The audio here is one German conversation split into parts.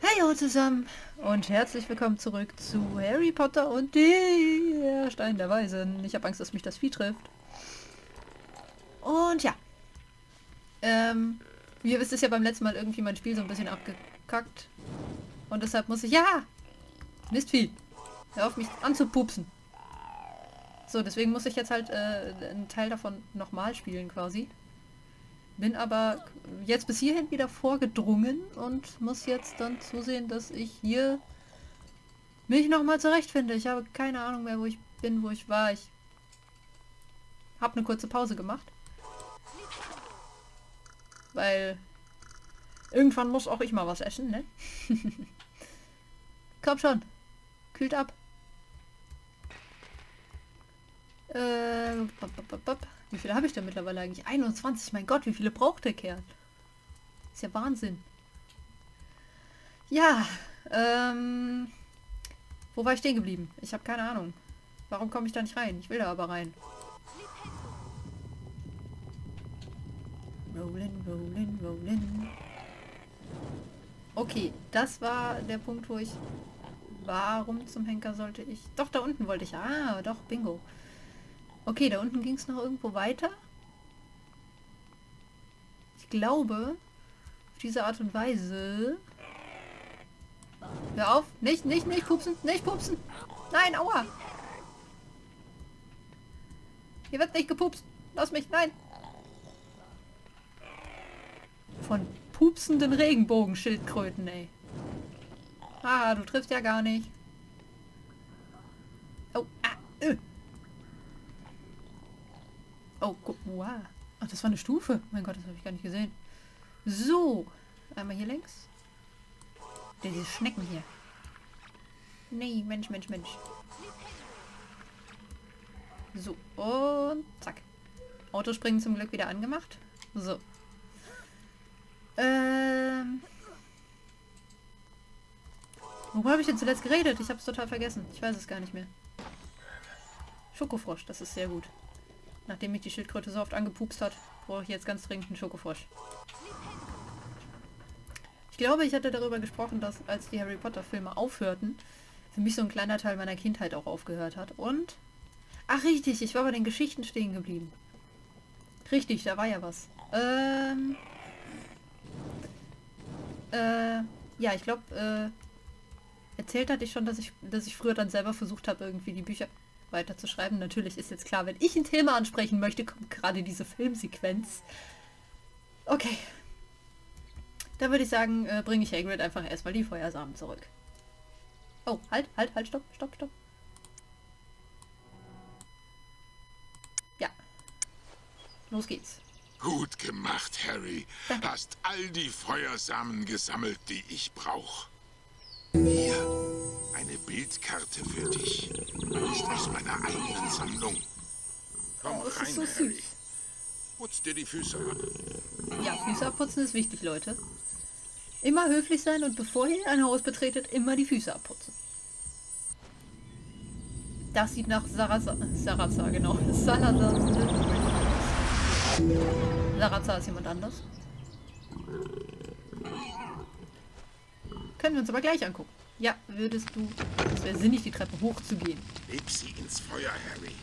Hallo zusammen und herzlich willkommen zurück zu Harry Potter und der Stein der Weisen. Ich habe Angst, dass mich das Vieh trifft. Und ja, wie ihr wisst, ist ja beim letzten Mal irgendwie mein Spiel so ein bisschen abgekackt. Und deshalb muss ich... Ja! Mistvieh! Hör auf mich anzupupsen. So, deswegen muss ich jetzt halt einen Teil davon nochmal spielen quasi. Bin aber jetzt bis hierhin wieder vorgedrungen und muss jetzt dann zusehen, dass ich hier mich nochmal zurechtfinde. Ich habe keine Ahnung mehr, wo ich bin, wo ich war. Ich habe eine kurze Pause gemacht. Weil irgendwann muss auch ich mal was essen, ne? Komm schon. Kühlt ab. Wie viele habe ich denn mittlerweile eigentlich? 21. Mein Gott, wie viele braucht der Kerl? Ist ja Wahnsinn. Ja, wo war ich stehen geblieben? Ich habe keine Ahnung. Warum komme ich da nicht rein? Ich will da aber rein. Rollin, rollin, rollin. Okay, das war der Punkt, wo ich... Warum zum Henker sollte ich... Doch, da unten wollte ich... Ah, doch, bingo. Okay, da unten ging es noch irgendwo weiter. Ich glaube, auf diese Art und Weise... Hör auf! Nicht pupsen! Nicht pupsen! Nein, aua! Hier wird nicht gepupst! Lass mich, nein! Von pupsenden Regenbogenschildkröten, ey. Ah, du triffst ja gar nicht. Oh, Oh, guck, wow. Ach, das war eine Stufe. Mein Gott, das habe ich gar nicht gesehen. So. Einmal hier längs. Diese Schnecken hier. Nee, Mensch. So, und zack. Autospringen zum Glück wieder angemacht. So. Worüber habe ich denn zuletzt geredet? Ich habe es total vergessen. Ich weiß es gar nicht mehr. Schokofrosch, das ist sehr gut. Nachdem mich die Schildkröte so oft angepupst hat, brauche ich jetzt ganz dringend einen Schokofrosch. Ich glaube, ich hatte darüber gesprochen, dass als die Harry Potter Filme aufhörten, für mich so ein kleiner Teil meiner Kindheit auch aufgehört hat. Und... Ach richtig, ich war bei den Geschichten stehen geblieben. Richtig, da war ja was. Ja, ich glaube, erzählt hatte ich schon, dass ich früher dann selber versucht habe, irgendwie die Bücher weiterzuschreiben. Natürlich ist jetzt klar, wenn ich ein Thema ansprechen möchte, kommt gerade diese Filmsequenz. Okay. Dann würde ich sagen, bringe ich Hagrid einfach erstmal die Feuersamen zurück. Oh, halt, stopp. Ja. Los geht's. Gut gemacht, Harry. Danke. Hast all die Feuersamen gesammelt, die ich brauche. Hier, eine Bildkarte für dich. Ist aus meiner eigenen Sammlung. Komm Oh, es rein, ist so Harry. süß. Putz dir die Füße ab. Ja, Füße abputzen ist wichtig, Leute. Immer höflich sein und bevor ihr ein Haus betretet, immer die Füße abputzen. Das sieht nach Sarazar, genau. Salazar ist jemand anders. Können wir uns aber gleich angucken. Ja, würdest du... Es wäre sinnig, die Treppe hochzugehen. Leg sie ins Feuer, Harry.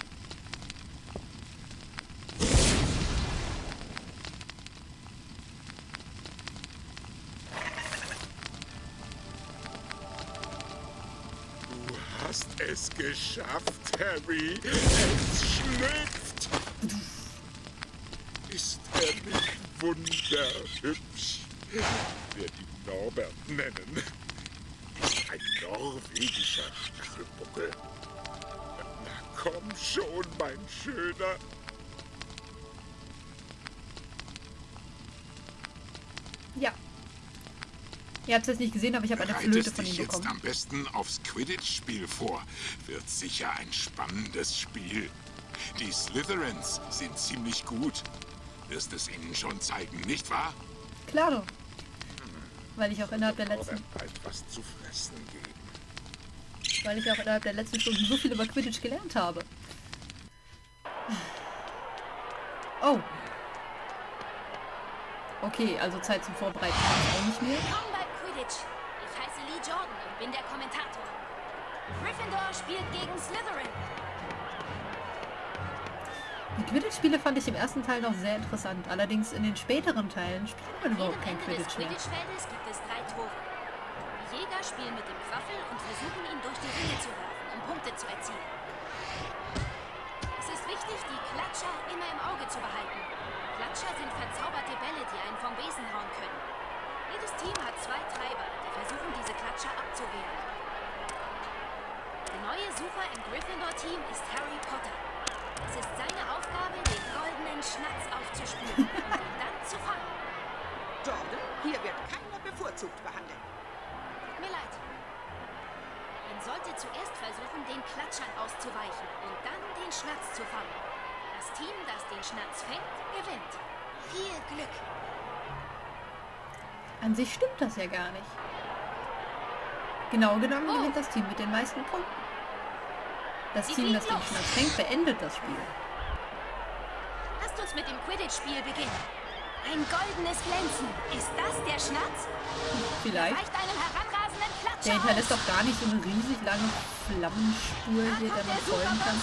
Du hast es geschafft, Harry. Es schlüpft. Ist er nicht wunderhübsch? Werd ihn Norbert nennen. Ist ein norwegischer Stachelbuckel. Na komm schon, mein Schöner. Ja. Ihr habt es jetzt nicht gesehen, aber ich habe eine Flöte Bereitest von ihm dich jetzt bekommen. am besten aufs Quidditch-Spiel vor. Wird sicher ein spannendes Spiel. Die Slytherins sind ziemlich gut. Wirst es ihnen schon zeigen, nicht wahr? Klar doch. Weil ich auch innerhalb der letzten... Norbert bald was zu fressen geben. Weil ich auch innerhalb der letzten Stunden so viel über Quidditch gelernt habe. Oh. Okay, also Zeit zum Vorbereiten habe ich auch nicht mehr. Willkommen bei Quidditch. Ich heiße Jordan und bin der Kommentator. Gryffindor spielt gegen Slytherin. Die Quidditch-Spiele fand ich im ersten Teil noch sehr interessant. Allerdings in den späteren Teilen spielt man überhaupt kein Quidditch mehr. Des Quidditch-Feldes gibt es 3 Tore. Die Jäger spielen mit dem Quaffel und versuchen ihn durch die Ringe zu werfen, um Punkte zu erzielen. Es ist wichtig, die Klatscher immer im Auge zu behalten. Klatscher sind verzauberte Bälle, die einen vom Besen hauen können. Jedes Team hat 2 Treiber, die versuchen, diese Klatscher abzuwehren. Der neue Sucher im Gryffindor-Team ist Harry Potter. Es ist seine Aufgabe, den goldenen Schnatz aufzuspüren und ihn dann zu fangen. Jordan, hier wird keiner bevorzugt behandelt. Tut mir leid. Man sollte zuerst versuchen, den Klatschern auszuweichen und dann den Schnatz zu fangen. Das Team, das den Schnatz fängt, gewinnt. Viel Glück! An sich stimmt das ja gar nicht. Genau genommen gewinnt das Team mit den meisten Punkten. Das Team, das den Schnatz fängt, beendet das Spiel. Lasst uns mit dem Quidditch-Spiel beginnen. Ein goldenes Glänzen. Ist das der Schnatz? Vielleicht. Reicht einem heranrasenden Klatscher Der hinterlässt doch gar nicht so eine riesig lange Flammenspur hier, der man folgen kann.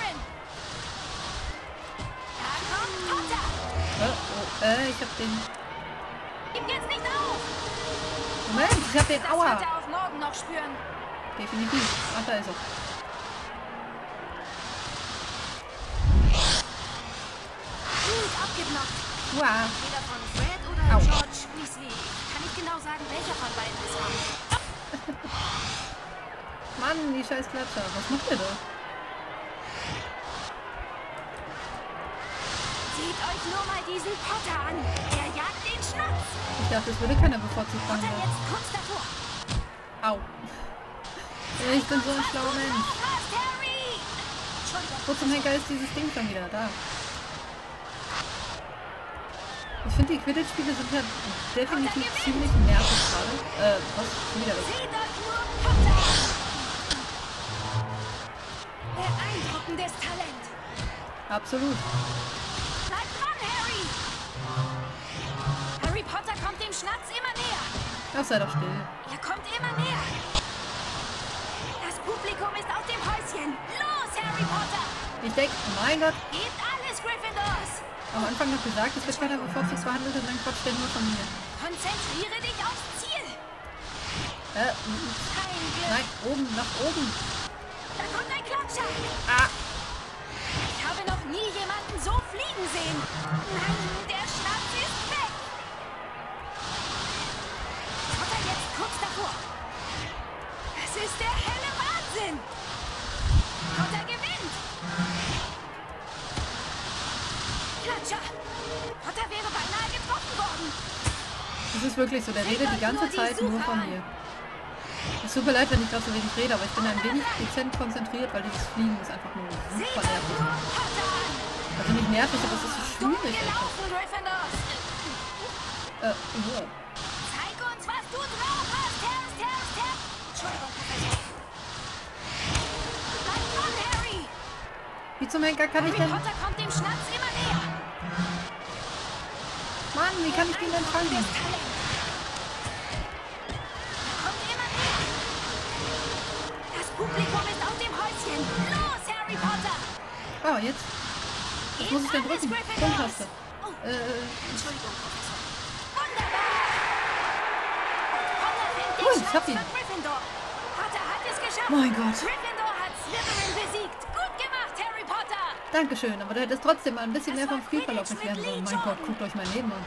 Da kommt Potter. Ich hab den... Gib jetzt nicht auf! Moment, ich hab den... Das Aua! wird er auch morgen noch spüren. Definitiv. Ach, da ist er. Gut abgeblockt. Wow. Entweder von Fred oder Au. George Weasley. Kann nicht genau sagen, welcher von beiden es war. Mann, die scheiß Klatscher. Was macht der da? Seht euch nur mal diesen Potter an. Er jagt den Schnatz. Ich dachte, es würde keiner bevorzugt Potter behandeln. jetzt kurz davor. Au. Ich bin so ein schlauer Mensch. Fast, Harry! Entschuldigung. Wo zum Henker ist dieses Ding schon wieder? Da. Ich finde, die Quidditch-Spiele sind ja definitiv ziemlich nervig gerade. Was? Schon wieder weg. Seht euch nur Potter an. Beeindruckendes Talent. Absolut. Bleibt dran, Harry! Harry Potter kommt dem Schnatz immer näher. Ach, sei doch still. Er kommt immer näher. Das Publikum ist auf dem Häuschen. Los, Harry Potter! Ich denke, mein Gott, Gebt alles, Gryffindors! am Anfang noch gesagt, es wird keiner bevorzugt behandelt und dann quatscht der nur von mir. Konzentriere dich aufs Ziel! Kein Kein Glück! Nein, oben, nach oben. Da kommt ein Klatscher! Ah, Ich habe noch nie jemanden so fliegen sehen! Nein, der Schnatz ist weg! Potter jetzt kurz davor! Es ist der helle Wahnsinn! Potter gewinnt! Klatscher! Potter wäre beinahe getroffen worden! es ist wirklich so, der redet die ganze Zeit nur von mir. Es tut mir leid, wenn ich gerade so wenig rede, aber ich bin ein wenig dezent konzentriert, weil dieses Fliegen ist einfach nur Seht super euch nervig. nur Potter an! Also nicht nervig, aber es ist so Gut schwierig einfach. gelaufen, Gryffindors! Ja. Zeig uns, was du drauf hast, Terz! Entschuldigung, Professor. Bleib dran, Harry! Wie zum Henker kann ich Harry denn... Potter kommt dem Schnatz immer näher. Mann, wie kann ich den denn fangen? Das Talent. Er kommt immer näher. Das Publikum ist auf dem Häuschen. Los, Harry Potter! Oh, jetzt. Was muss ich denn drücken? Grundtaste. Oh, Entschuldigung, Professor. Wunderbar! Potter fängt den Cool, ich hab Schnatz ihn. von Gryffindor. Potter hat es geschafft. Mein Gott. Gryffindor hat Slytherin besiegt. Gut gemacht, Harry Potter! Dankeschön, aber du hättest trotzdem mal ein bisschen mehr vom Spielverlauf Quidditch erklären sollen. mit Mein Gott, Lee guckt euch mein Leben an.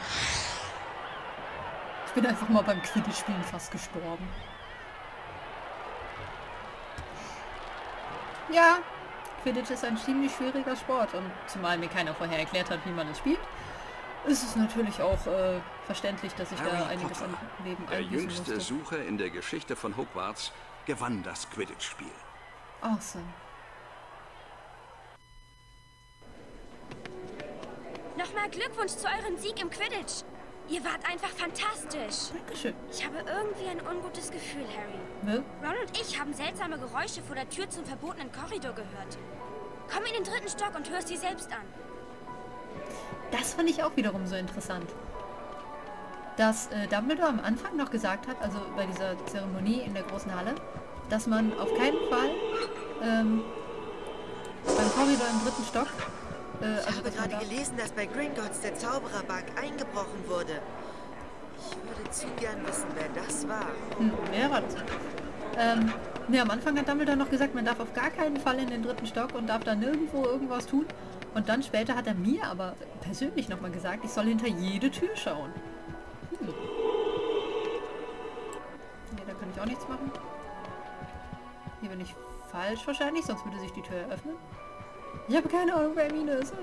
Ich bin einfach mal beim Quidditch-Spielen fast gestorben. Ja, Quidditch ist ein ziemlich schwieriger Sport und zumal mir keiner vorher erklärt hat, wie man es spielt, ist es natürlich auch verständlich, dass ich da Harry einiges Potter, an Leben der einbüßen jüngste musste. Sucher in der Geschichte von Hogwarts, gewann das Quidditch-Spiel. Awesome. Nochmal Glückwunsch zu eurem Sieg im Quidditch. Ihr wart einfach fantastisch. Dankeschön. Ich habe irgendwie ein ungutes Gefühl, Harry. Ne? Ron und ich haben seltsame Geräusche vor der Tür zum verbotenen Korridor gehört. Komm in den 3. Stock und hörst sie selbst an. Das fand ich auch wiederum so interessant. dass Dumbledore am Anfang noch gesagt hat, also bei dieser Zeremonie in der großen Halle, dass man auf keinen Fall beim Korridor im 3. Stock Ich habe gerade gelesen, dass bei Gringotts der Zaubererbank eingebrochen wurde. Ich würde zu gern wissen, wer das war. Wer war das? Am Anfang hat Dumbledore noch gesagt, man darf auf gar keinen Fall in den 3. Stock und darf da nirgendwo irgendwas tun. Und dann später hat er mir aber persönlich nochmal gesagt, ich soll hinter jede Tür schauen. Ne, da kann ich auch nichts machen. Hier bin ich falsch wahrscheinlich, sonst würde sich die Tür eröffnen. Ich habe keine Ahnung, wer Hermine ist.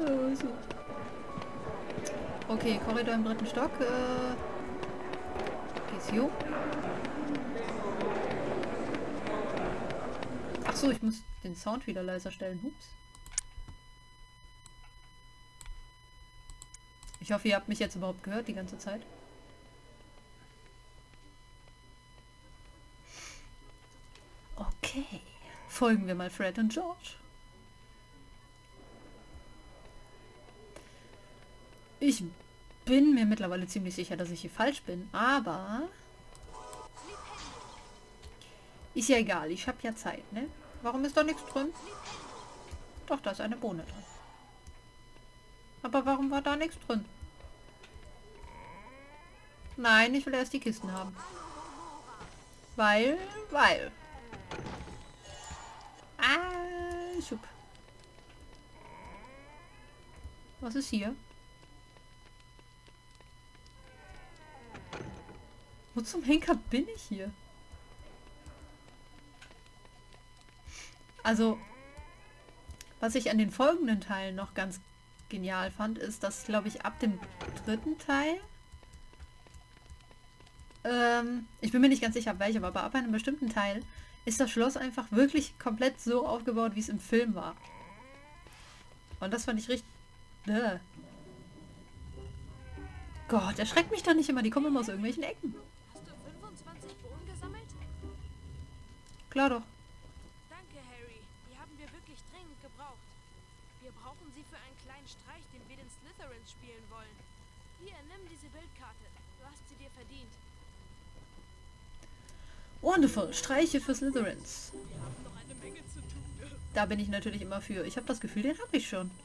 Okay, Korridor im 3. Stock. Geht's hier? Ach so, ich muss den Sound wieder leiser stellen. Hups. Ich hoffe, ihr habt mich jetzt überhaupt gehört die ganze Zeit. Okay. Folgen wir mal Fred und George. Ich bin mir mittlerweile ziemlich sicher, dass ich hier falsch bin, aber ist ja egal, ich habe ja Zeit, ne? Warum ist da nichts drin? Doch, da ist eine Bohne drin. Aber warum war da nichts drin? Nein, ich will erst die Kisten haben. Weil. Schub. Was ist hier? Wo zum Henker bin ich hier? Also, was ich an den folgenden Teilen noch ganz genial fand, ist, dass, glaube ich, ab dem 3. Teil, ich bin mir nicht ganz sicher, ab welchem, aber ab einem bestimmten Teil ist das Schloss einfach wirklich komplett so aufgebaut, wie es im Film war. Und das fand ich richtig... Gott, erschreckt mich doch nicht immer, die kommen immer aus irgendwelchen Ecken. Hast du 25 Bohnen gesammelt? Klar doch. Danke, Harry. Die haben wir wirklich dringend gebraucht. Wir brauchen sie für einen kleinen Streich, den wir den Slytherins spielen wollen. Hier, nimm diese Bildkarte. Du hast sie dir verdient. Wonderful, Streiche für Slytherins. Wir haben noch eine Menge zu tun. Da bin ich natürlich immer für. Ich habe das Gefühl, den habe ich schon.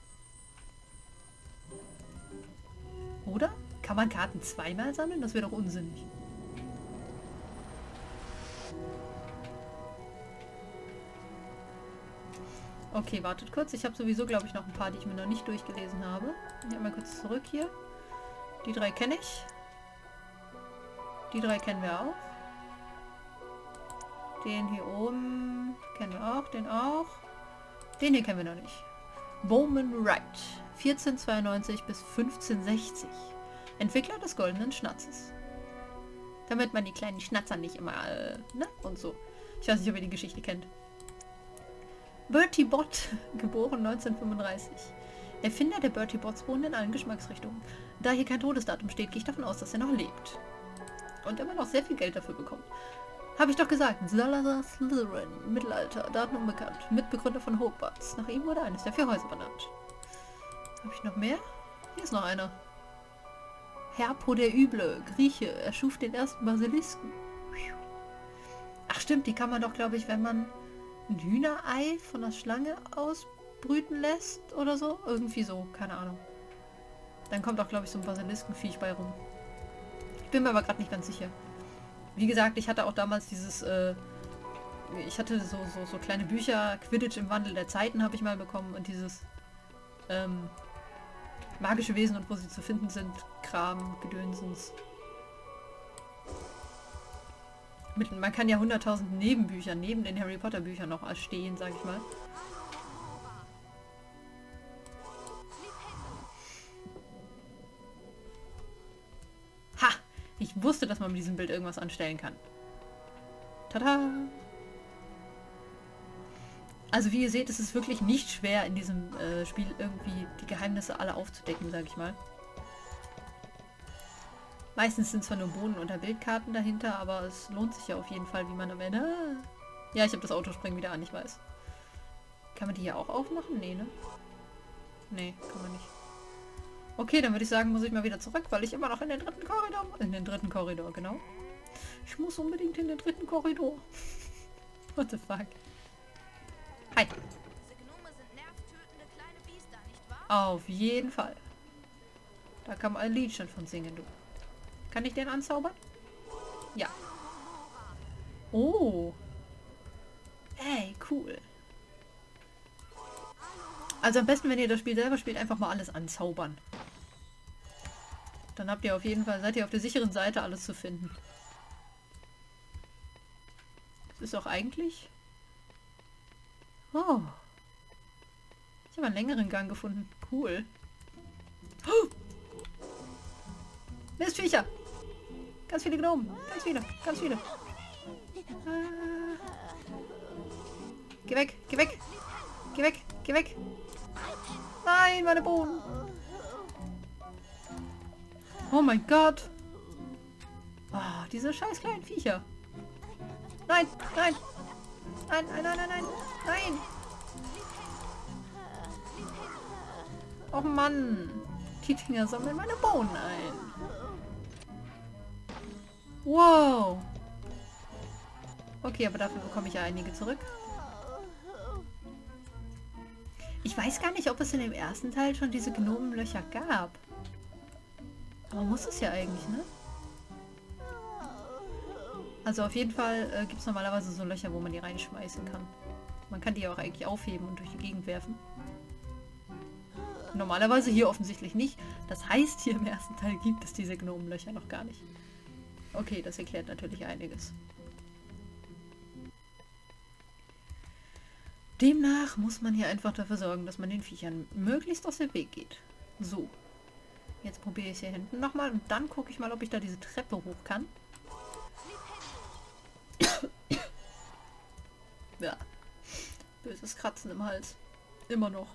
Oder? Kann man Karten zweimal sammeln? Das wäre doch unsinnig. Okay, wartet kurz. Ich habe sowieso, glaube ich, noch ein paar, die ich mir noch nicht durchgelesen habe. Ja, mal kurz zurück hier. Die 3 kenne ich. Die 3 kennen wir auch. Den hier oben kennen wir auch. Den auch. Den hier kennen wir noch nicht. Bowman Wright. 1492 bis 1560. Entwickler des Goldenen Schnatzes. Damit man die kleinen Schnatzer nicht immer, ne? Und so. Ich weiß nicht, ob ihr die Geschichte kennt. Bertie Bott, geboren 1935. Erfinder der Bertie Botts Bohnen in allen Geschmacksrichtungen. Da hier kein Todesdatum steht, gehe ich davon aus, dass er noch lebt. Und immer noch sehr viel Geld dafür bekommt. Habe ich doch gesagt, Salazar Slytherin, Mittelalter, Daten unbekannt, Mitbegründer von Hogwarts. Nach ihm wurde eines der 4 Häuser benannt. Habe ich noch mehr? Hier ist noch einer. Herpo der Üble, Grieche, erschuf den ersten Basilisken. Ach stimmt, die kann man doch, glaube ich, wenn man ein Hühnerei von der Schlange ausbrüten lässt oder so. Irgendwie so, keine Ahnung. Dann kommt auch, glaube ich, so ein Basiliskenviech bei rum. Ich bin mir aber gerade nicht ganz sicher. Wie gesagt, ich hatte auch damals dieses, ich hatte so kleine Bücher, Quidditch im Wandel der Zeiten habe ich mal bekommen und dieses, magische Wesen und wo sie zu finden sind, Kram, Gedönsens. Man kann ja 100.000 Nebenbücher neben den Harry Potter Büchern noch stehen, sag ich mal. Ha! Ich wusste, dass man mit diesem Bild irgendwas anstellen kann. Tada! Also wie ihr seht, ist es wirklich nicht schwer in diesem Spiel irgendwie die Geheimnisse alle aufzudecken, sag ich mal. Meistens sind zwar nur Bohnen oder Bildkarten dahinter, aber es lohnt sich ja auf jeden Fall, wie man am Ende... Ja, ich habe das Autospringen wieder an, ich weiß. Kann man die hier auch aufmachen? Nee, ne? Nee, kann man nicht. Okay, dann würde ich sagen, muss ich mal wieder zurück, weil ich immer noch in den dritten Korridor... In den dritten Korridor, genau. Ich muss unbedingt in den dritten Korridor. What the fuck? Hi. Diese Gnome sind nervtötende kleine Biester, nicht wahr? Auf jeden Fall. Da kann man ein Lied schon von singen, du. Kann ich den anzaubern? Ja. Oh. Ey, cool. Also am besten, wenn ihr das Spiel selber spielt, einfach mal alles anzaubern. Dann habt ihr auf jeden Fall, seid ihr auf der sicheren Seite, alles zu finden. Das ist auch eigentlich... Oh. Ich habe einen längeren Gang gefunden. Cool. Oh. Mistviecher! Ganz viele Gnomen. Ganz viele. Ganz viele. Geh weg. Geh weg. Geh weg. Geh weg. Nein, meine Bohnen. Oh mein Gott. Oh, diese scheiß kleinen Viecher. Nein, nein. Nein, nein, nein, nein, nein. Nein. Oh Mann. Die Dinger sammeln meine Bohnen ein. Wow. Okay, aber dafür bekomme ich ja einige zurück. Ich weiß gar nicht, ob es in dem ersten Teil schon diese Gnomenlöcher gab. Aber muss es ja eigentlich, ne? Also auf jeden Fall gibt es normalerweise so Löcher, wo man die reinschmeißen kann. Man kann die auch eigentlich aufheben und durch die Gegend werfen. Normalerweise hier offensichtlich nicht. Das heißt, hier im ersten Teil gibt es diese Gnomenlöcher noch gar nicht. Okay, das erklärt natürlich einiges. Demnach muss man hier einfach dafür sorgen, dass man den Viechern möglichst aus dem Weg geht. So. Jetzt probiere ich es hier hinten nochmal und dann gucke ich mal, ob ich da diese Treppe hoch kann. Ja. Böses Kratzen im Hals. Immer noch.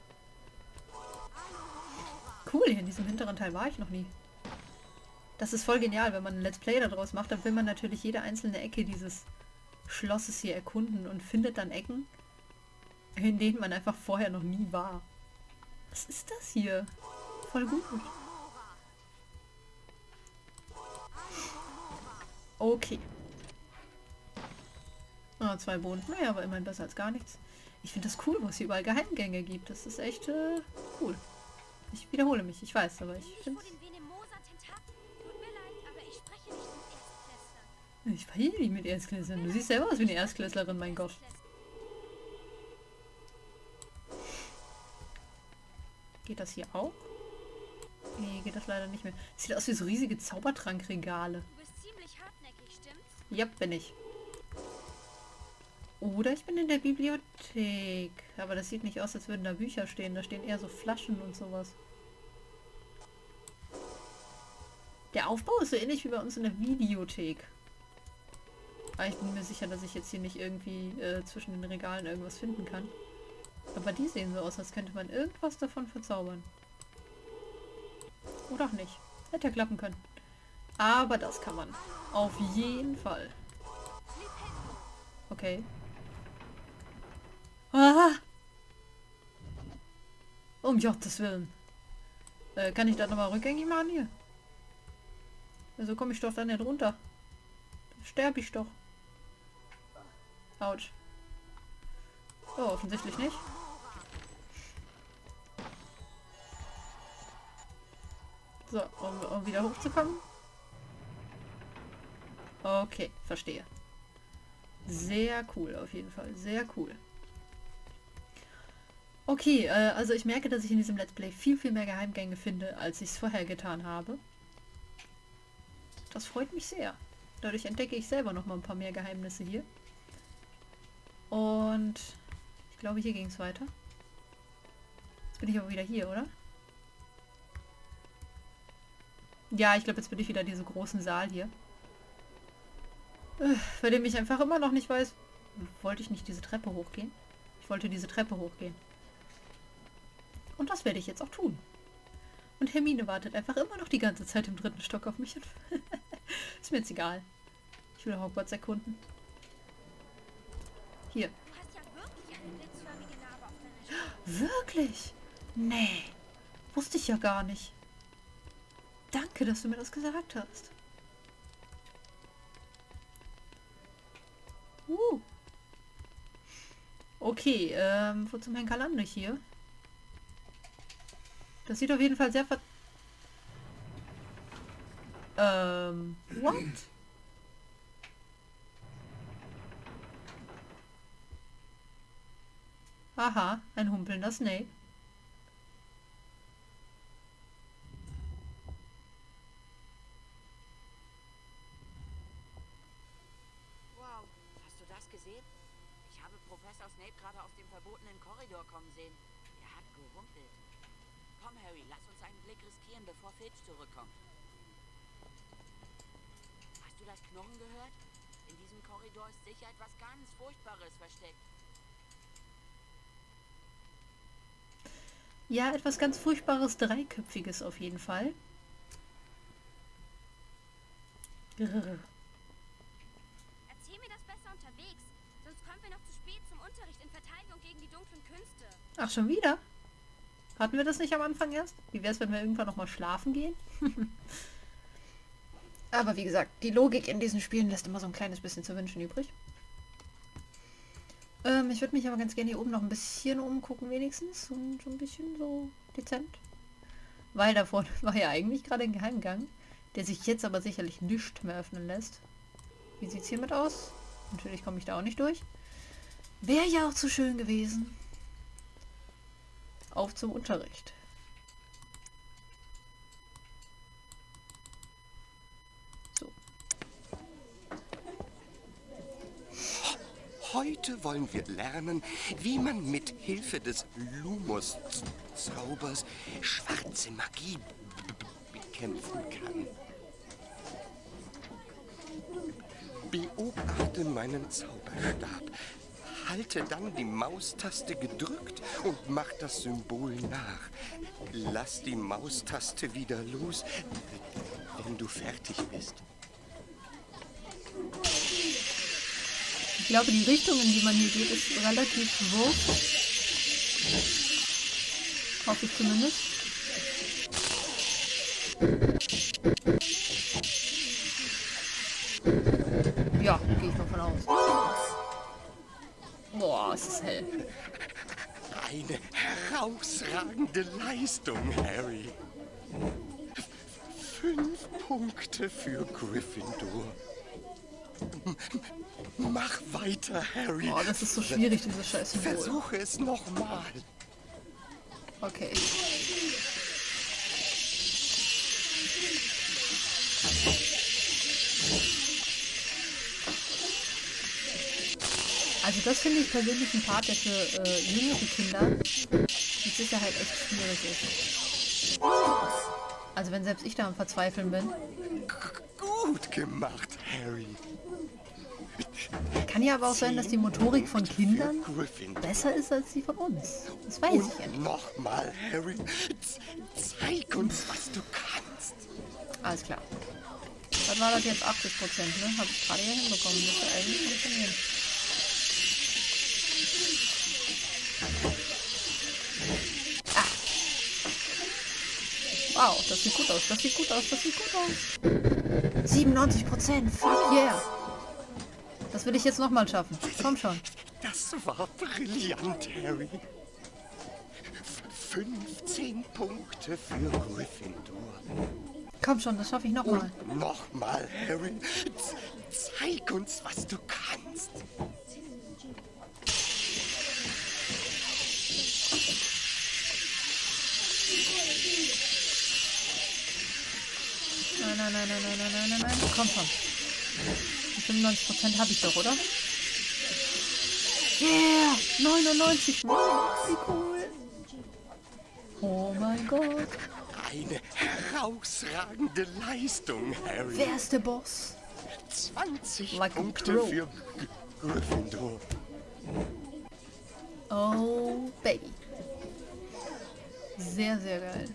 Cool, hier in diesem hinteren Teil war ich noch nie. Das ist voll genial, wenn man ein Let's Play daraus macht, dann will man natürlich jede einzelne Ecke dieses Schlosses hier erkunden und findet dann Ecken, in denen man einfach vorher noch nie war. Was ist das hier? Voll gut. Okay. Ah, 2 Bohnen. Naja, aber immerhin besser als gar nichts. Ich finde das cool, wo es hier überall Geheimgänge gibt. Das ist echt cool. Ich wiederhole mich, ich weiß, aber ich finde... Ich spreche nicht mit Erstklässlern. Du siehst selber aus wie eine Erstklässlerin, mein Gott. Geht das hier auch? Nee, geht das leider nicht mehr. Sieht aus wie so riesige Zaubertrankregale. Du bist ziemlich hartnäckig, stimmt's? Ja, bin ich. Oder ich bin in der Bibliothek. Aber das sieht nicht aus, als würden da Bücher stehen. Da stehen eher so Flaschen und sowas. Der Aufbau ist so ähnlich wie bei uns in der Videothek. Aber ich bin mir sicher, dass ich jetzt hier nicht irgendwie zwischen den Regalen irgendwas finden kann. Aber die sehen so aus, als könnte man irgendwas davon verzaubern. Oder auch nicht. Hätte ja klappen können. Aber das kann man. Auf jeden Fall. Okay. Ah! Um Gottes Willen. Kann ich das nochmal rückgängig machen hier? Also komme ich doch dann nicht runter. Dann sterbe ich doch. Autsch. Oh, offensichtlich nicht. So, um wieder hochzukommen. Okay, verstehe. Sehr cool, auf jeden Fall. Sehr cool. Okay, also ich merke, dass ich in diesem Let's Play viel, viel mehr Geheimgänge finde, als ich es vorher getan habe. Das freut mich sehr. Dadurch entdecke ich selber noch mal ein paar mehr Geheimnisse hier. Und ich glaube, hier ging es weiter. Jetzt bin ich aber wieder hier, oder? Ja, ich glaube, jetzt bin ich wieder in diesem großen Saal hier. Bei dem ich einfach immer noch nicht weiß... Wollte ich nicht diese Treppe hochgehen? Ich wollte diese Treppe hochgehen. Und das werde ich jetzt auch tun. Und Hermine wartet einfach immer noch die ganze Zeit im 3. Stock auf mich. Ist mir jetzt egal. Ich will Hogwarts erkunden. Hier. Du hast ja wirklich eine blitzförmige Narbe auf deiner Stirn. Wirklich? Nee. Wusste ich ja gar nicht. Danke, dass du mir das gesagt hast. Okay, wo zum Henker lande ich hier? Das sieht auf jeden Fall sehr what? Aha, ein humpelnder Snake. Wow, hast du das gesehen? Ich habe Professor Snape gerade aus dem verbotenen Korridor kommen sehen. Er hat gehumpelt. Komm, Harry, lass uns einen Blick riskieren, bevor Filch zurückkommt. Hast du das Knurren gehört? In diesem Korridor ist sicher etwas ganz Furchtbares versteckt. Ja, etwas ganz Furchtbares, Dreiköpfiges auf jeden Fall. Grrr. Erzähl mir das besser unterwegs, sonst kommen wir noch zu spät zum Unterricht in Verteidigung gegen die dunklen Künste. Ach, schon wieder? Hatten wir das nicht am Anfang erst? Wie wäre es, wenn wir irgendwann noch mal schlafen gehen? Aber wie gesagt, die Logik in diesen Spielen lässt immer so ein kleines bisschen zu wünschen übrig. Ich würde mich aber ganz gerne hier oben noch ein bisschen umgucken wenigstens. Und so ein bisschen so dezent. Weil da vorne war ja eigentlich gerade ein Geheimgang, der sich jetzt aber sicherlich nicht mehr öffnen lässt. Wie sieht es hiermit aus? Natürlich komme ich da auch nicht durch. Wäre ja auch zu schön gewesen. Auf zum Unterricht. So. Heute wollen wir lernen, wie man mit Hilfe des Lumos-Zaubers schwarze Magie bekämpfen kann. Beobachte meinen Zauberstab. Halte dann die Maustaste gedrückt und mach das Symbol nach. Lass die Maustaste wieder los, wenn du fertig bist. Ich glaube, die Richtung, in die man hier geht, ist relativ wurscht. Hoffe ich zumindest. Ja, gehe ich mal von aus. Boah, es ist hell. Eine herausragende Leistung, Harry. 5 Punkte für Gryffindor. Mach weiter, Harry. Oh, das ist so schwierig, dieses scheiß Symbol. Versuche es nochmal. Okay. Also das finde ich persönlich ein Part, der für jüngere Kinder mit Sicherheit echt schwierig ist. Also wenn selbst ich da am Verzweifeln bin. Gut gemacht, Harry. Kann ja aber auch sein, dass die Motorik von Kindern besser ist als die von uns. Das weiß ich ja nicht. Nochmal, Harry. Zeig uns, was du kannst. Alles klar. Was war das jetzt? 80%, ne? Habe ich gerade hier hinbekommen. Müsste eigentlich funktionieren. Ah. Wow, das sieht gut aus. Das sieht gut aus. Das sieht gut aus. 97%. Fuck yeah. Das will ich jetzt nochmal schaffen. Komm schon. Das war brillant, Harry. 15 Punkte für Gryffindor. Komm schon, das schaffe ich nochmal. Nochmal, Harry. Zeig uns, was du kannst. Nein. Komm schon. Die 95% habe ich doch, oder? Yeah! 99! Wow, wie cool! Oh mein Gott! Eine herausragende Leistung, Harry. Wer ist der Boss? 20 Like Punkte für Gryffindor. Oh, Baby. Sehr, sehr geil.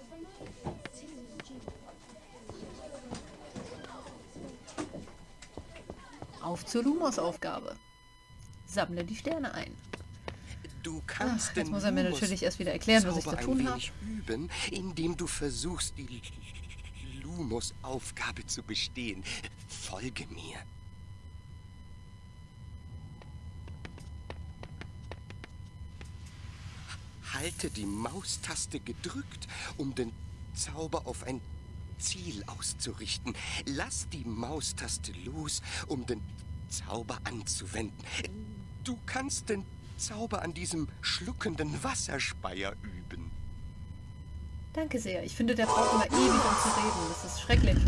Auf zur Lumos Aufgabe. Sammle die Sterne ein. Du kannst jetzt muss er mir natürlich erst wieder erklären, was ich zu tun habe. Üben, indem du versuchst, die Lumos Aufgabe zu bestehen. Folge mir. Halte die Maustaste gedrückt, um den Zauber auf ein Ziel auszurichten. Lass die Maustaste los, um den Zauber anzuwenden. Du kannst den Zauber an diesem schluckenden Wasserspeier üben. Danke sehr. Ich finde, der braucht immer ewig, um zu reden. Das ist schrecklich.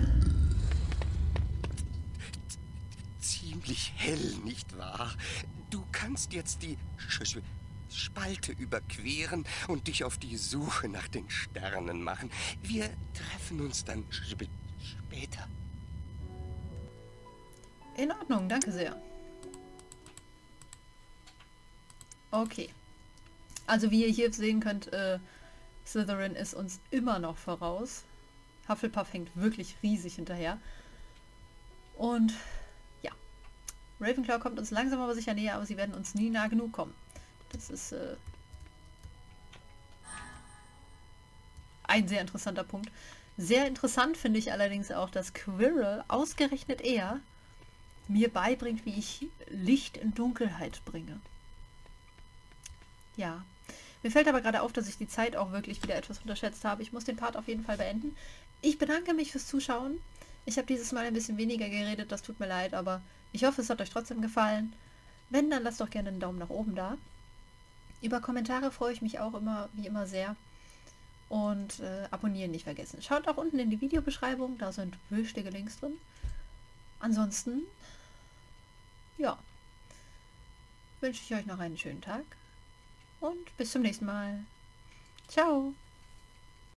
Ziemlich hell, nicht wahr? Du kannst jetzt die Spalte überqueren und dich auf die Suche nach den Sternen machen. Wir treffen uns dann später. In Ordnung, danke sehr. Okay. Also wie ihr hier sehen könnt, Slytherin ist uns immer noch voraus. Hufflepuff hängt wirklich riesig hinterher. Und ja, Ravenclaw kommt uns langsam aber sicher näher, aber sie werden uns nie nah genug kommen. Das ist ein sehr interessanter Punkt. Sehr interessant finde ich allerdings auch, dass Quirrell, ausgerechnet er, mir beibringt, wie ich Licht in Dunkelheit bringe. Ja. Mir fällt aber gerade auf, dass ich die Zeit auch wirklich wieder etwas unterschätzt habe. Ich muss den Part auf jeden Fall beenden. Ich bedanke mich fürs Zuschauen. Ich habe dieses Mal ein bisschen weniger geredet, das tut mir leid, aber ich hoffe, es hat euch trotzdem gefallen. Wenn, dann lasst doch gerne einen Daumen nach oben da. Über Kommentare freue ich mich auch immer, wie immer sehr. Und abonnieren nicht vergessen. Schaut auch unten in die Videobeschreibung, da sind wichtige Links drin. Ansonsten, ja, wünsche ich euch noch einen schönen Tag. Und bis zum nächsten Mal. Ciao.